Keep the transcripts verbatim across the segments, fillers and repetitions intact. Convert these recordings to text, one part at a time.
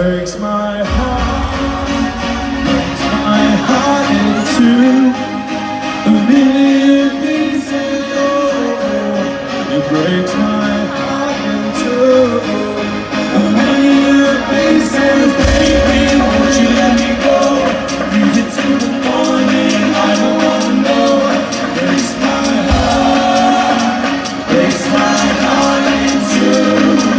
breaks my heart, breaks my heart into a million pieces. Oh, it breaks my heart into a million pieces. Baby, won't you let me go? Leave it till the morning, I don't wanna know. Breaks my heart, breaks my heart into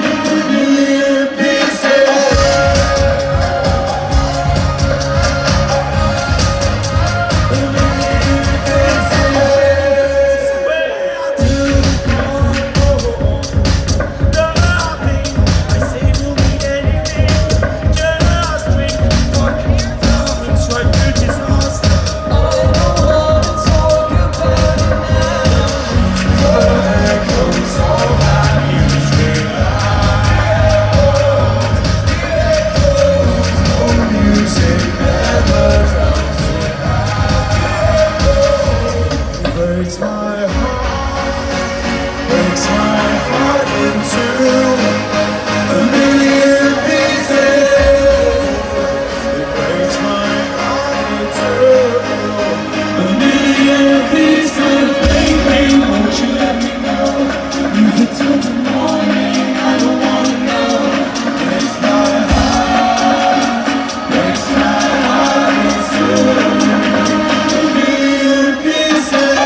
breaks my heart, breaks my heart into a million pieces. It breaks my heart into a million pieces. Baby, won't you let me know? Leave it till the morning, I don't wanna know. Breaks my heart, breaks my heart into a million pieces.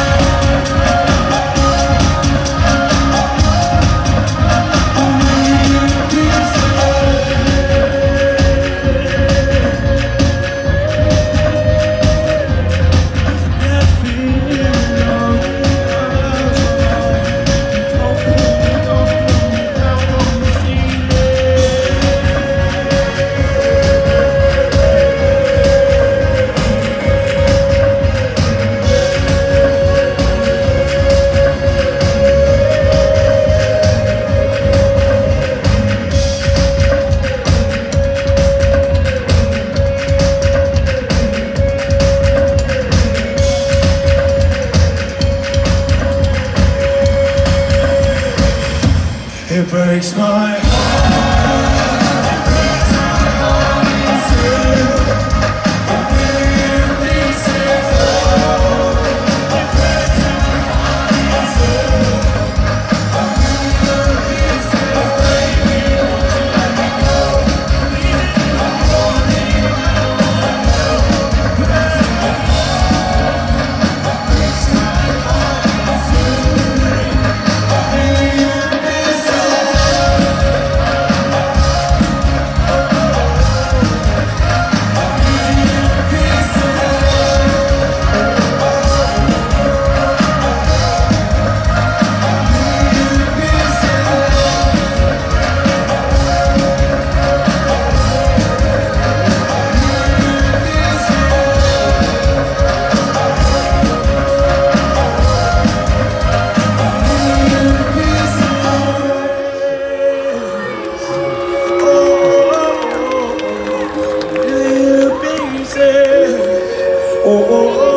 It breaks my heart, it breaks my heart into a million pieces. Oh, it breaks my heart into a million pieces. Baby, won't you let me go? Leave it till the morning, I don't wanna know. Breaks my heart, breaks my heart into a million pieces. Oh, oh, oh.